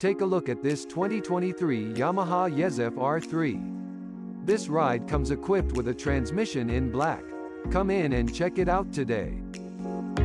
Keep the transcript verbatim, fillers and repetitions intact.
Take a look at this twenty twenty-three Yamaha Yzf R three. This ride comes equipped with a transmission in black. Come in and check it out today.